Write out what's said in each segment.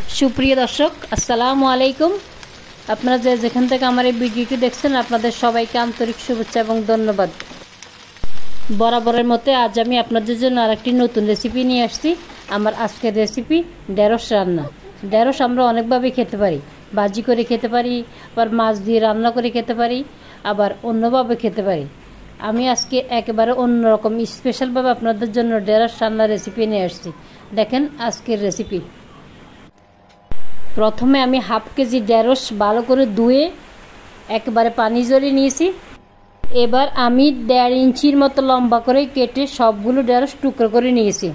সুপ্রিয় দর্শক আসসালামু আলাইকুম। আপনারা যেখান থেকে আমার এই ভিডিওটি দেখছেন আপনাদের সবাইকে আন্তরিক শুভেচ্ছা এবং ধন্যবাদ। বরাবরের মতো আজ আমি আপনাদের জন্য আরেকটি নতুন রেসিপি নিয়ে আসছি। আমার আজকের রেসিপি ঢেঁড়স রান্না। ঢেঁড়স আমরা অনেকভাবে খেতে পারি, ভাজি করে খেতে পারি, আবার মাছ দিয়ে রান্না করে খেতে পারি, আবার অন্যভাবে খেতে পারি। আমি আজকে একেবারে অন্যরকম স্পেশালভাবে আপনাদের জন্য ঢেঁড়স রান্নার রেসিপি নিয়ে আসছি। দেখেন আজকের রেসিপি। প্রথমে আমি হাফ কেজি ঢেঁড়স ভালো করে ধুয়ে একেবারে পানি ঝরিয়ে নিয়েছি। এবার আমি 1.5 ইঞ্চির মতো লম্বা করে কেটে সবগুলো ঢেঁড়স টুকরো করে নিয়েছি।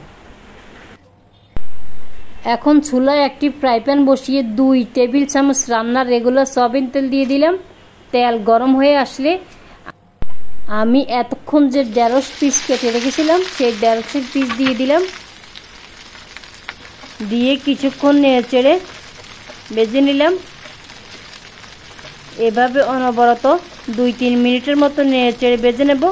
এখন চুলায় একটি ফ্রাই প্যান বসিয়ে 2 টেবিল চামচ রান্নার রেগুলার সয়াবিন তেল দিয়ে দিলাম। তেল গরম হয়ে আসলে আমি এতক্ষণ যে ঢেঁড়স পিস কেটে রেখেছিলাম সেই ঢেঁড়সের পিস দিয়ে দিলাম। দিয়ে কিছুক্ষণ নেড়েচেড়ে ভেজে নিলাম। এভাবে অনবরত 2-3 মিনিটের মতো নেড়েচেড়ে ভেজে নেব।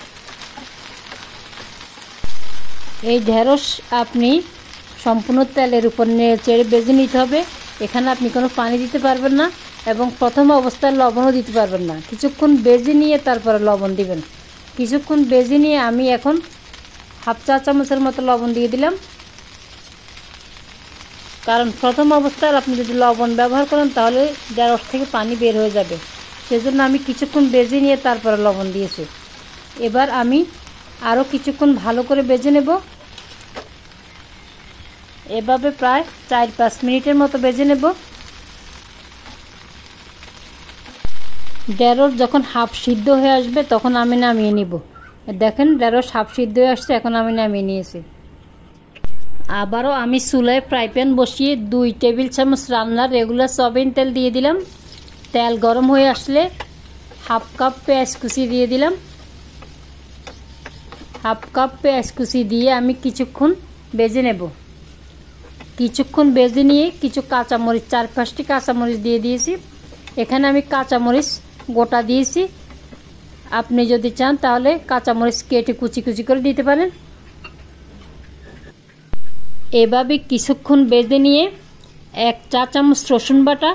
এই ঢেঁড়স আপনি সম্পূর্ণ তেলের উপর নেড়েচেড়ে ভেজে নিতে হবে। এখানে আপনি কোনো পানি দিতে পারবেন না এবং প্রথম অবস্থায় লবণও দিতে পারবেন না। কিছুক্ষণ ভেজে নিয়ে তারপরে লবণ দিবেন। কিছুক্ষণ ভেজে নিয়ে আমি এখন হাফ চা চামচের মতো লবণ দিয়ে দিলাম। কারণ প্রথম অবস্থায় আপনি যদি লবণ ব্যবহার করেন তাহলে ঢেঁড়স থেকে পানি বের হয়ে যাবে, সেজন্য আমি কিছুক্ষণ ভেজে নিয়ে তারপরে লবণ দিয়েছি। এবার আমি আরও কিছুক্ষণ ভালো করে ভেজে নেব। এভাবে প্রায় 4-5 মিনিটের মতো ভেজে নেব। ঢেঁড়স যখন হাফ সিদ্ধ হয়ে আসবে তখন আমি নামিয়ে নিব। দেখেন ঢেঁড়স হাফ সিদ্ধ হয়ে আসছে, এখন আমি নামিয়ে নিয়েছি। আবারও আমি চুলায় ফ্রাই প্যান বসিয়ে 2 টেবিল চামচ রান্নার রেগুলার সয়াবিন তেল দিয়ে দিলাম। তেল গরম হয়ে আসলে হাফ কাপ পেঁয়াজ কুচি দিয়ে দিলাম। হাফ কাপ পেঁয়াজ কুচি দিয়ে আমি কিছুক্ষণ ভেজে নেব। কিছুক্ষণ ভেজে নিয়ে কিছু কাঁচামরিচ, 4-5টি কাঁচামরিচ দিয়ে দিয়েছি। এখানে আমি কাঁচামরিচ গোটা দিয়েছি। আপনি যদি চান তাহলে কাঁচামরিচ কেটে কুচি কুচি করে দিতে পারেন। এভাবে কিছুক্ষণ ভেজে নিয়ে 1 চা চামচ রসুন বাটা,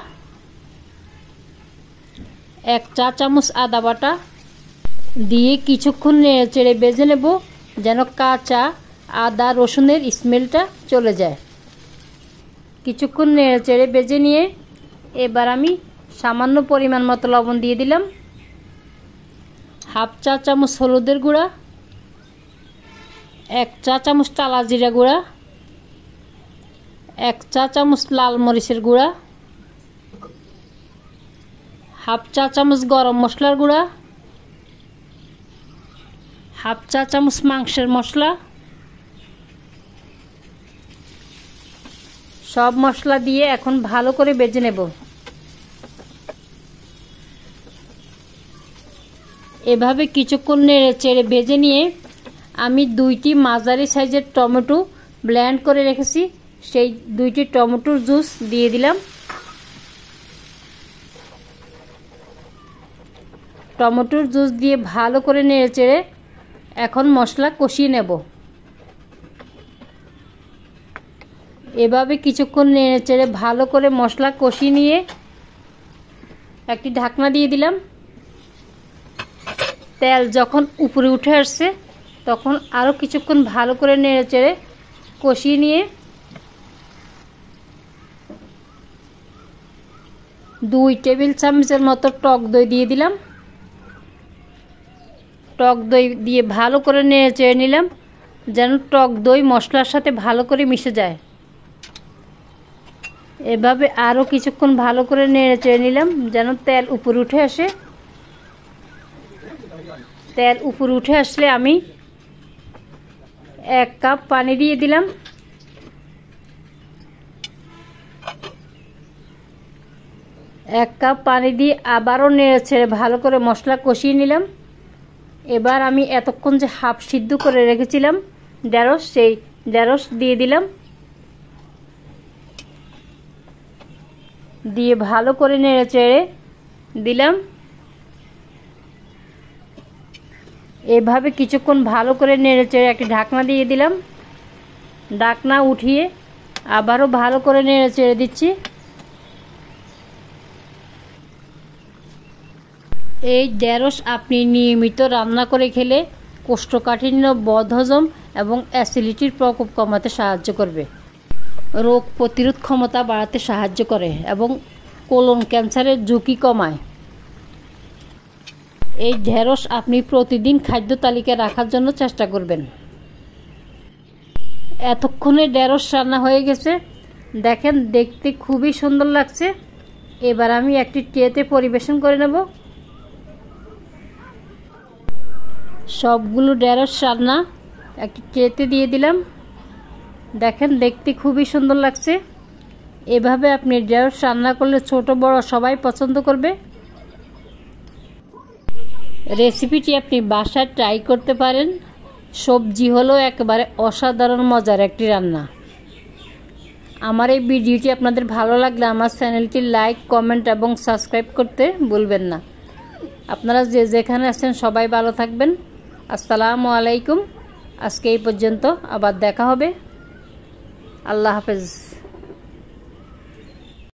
1 চা চামচ আদা বাটা দিয়ে কিছুক্ষণ নেড়েচেড়ে ভেজে নেব, যেন কাঁচা আদা রসুনের স্মেলটা চলে যায়। কিছুক্ষণ নেড়েচেড়ে ভেজে নিয়ে এবার আমি সামান্য পরিমাণ মতো লবণ দিয়ে দিলাম। হাফ চা চামচ হলুদের গুঁড়া, 1 চা চামচ টালা জিরা গুঁড়া, 1 চা চামচ লাল মরিচের গুঁড়া, হাফ চা চামচ গরম মশলার গুঁড়া, হাফ চা চামচ মাংসের মশলা। সব মশলা দিয়ে এখন ভালো করে ভেজে নেব। এভাবে কিছুক্ষণ নেড়েচেড়ে ভেজে নিয়ে আমি 2টি মাঝারি সাইজের টমেটো ব্লেন্ড করে রেখেছি, সেই 2টি টমেটোর জুস দিয়ে দিলাম। টমেটোর জুস দিয়ে ভালো করে নেড়েচেড়ে এখন মশলা কষিয়ে নেব। এভাবে কিছুক্ষণ নেড়েচেড়ে ভালো করে মশলা কষিয়ে নিয়ে একটি ঢাকনা দিয়ে দিলাম। তেল যখন উপরে উঠে আসছে তখন আরও কিছুক্ষণ ভালো করে নেড়েচেড়ে কষিয়ে নিয়ে 2 টেবিল চামচের মতো টক দই দিয়ে দিলাম। টক দই দিয়ে ভালো করে নেড়েচেড়ে নিলাম, যেন টক দই মশলার সাথে ভালো করে মিশে যায়। এভাবে আরও কিছুক্ষণ ভালো করে নেড়েচেড়ে নিলাম, যেন তেল উপরে উঠে আসে। তেল উপরে উঠে আসলে আমি 1 কাপ পানি দিয়ে দিলাম। 1 কাপ পানি দিয়ে আবারও নেড়েচেড়ে ভালো করে মশলা কষিয়ে নিলাম। এবার আমি এতক্ষণ যে হাফ সিদ্ধ করে রেখেছিলাম ঢেঁড়স, সেই ঢেঁড়স দিয়ে দিলাম। দিয়ে ভালো করে নেড়েচেড়ে দিলাম। এভাবে কিছুক্ষণ ভালো করে নেড়েচেড়ে একটি ঢাকনা দিয়ে দিলাম। ঢাকনা উঠিয়ে আবারও ভালো করে নেড়ে চেড়ে দিচ্ছি। এই ঢেঁড়স আপনি নিয়মিত রান্না করে খেলে কোষ্ঠকাঠিন্য, বদহজম এবং অ্যাসিডিটির প্রকোপ কমাতে সাহায্য করবে, রোগ প্রতিরোধ ক্ষমতা বাড়াতে সাহায্য করে এবং কোলন ক্যান্সারের ঝুঁকি কমায়। এই ঢেঁড়স আপনি প্রতিদিন খাদ্য তালিকায় রাখার জন্য চেষ্টা করবেন। এতক্ষণে ঢেঁড়স রান্না হয়ে গেছে, দেখেন দেখতে খুবই সুন্দর লাগছে। এবার আমি একটি ট্রেতে পরিবেশন করে নেব। সবগুলো ঢেঁড়স রান্না একটি ট্রেতে দিয়ে দিলাম। দেখেন দেখতে খুবই সুন্দর লাগছে। এভাবে আপনি ঢেঁড়স রান্না করলে ছোট বড় সবাই পছন্দ করবে। রেসিপিটি আপনি বাসায় ট্রাই করতে পারেন। সবজি হলো একেবারে অসাধারণ মজার একটি রান্না। আমার এই ভিডিওটি আপনাদের ভালো লাগলে আমার চ্যানেলটি লাইক, কমেন্ট এবং সাবস্ক্রাইব করতে ভুলবেন না। আপনারা যে যেখানে আছেন সবাই ভালো থাকবেন। আসসালামু আলাইকুম। আজকে এই পর্যন্ত, আবার দেখা হবে। আল্লাহ হাফেজ।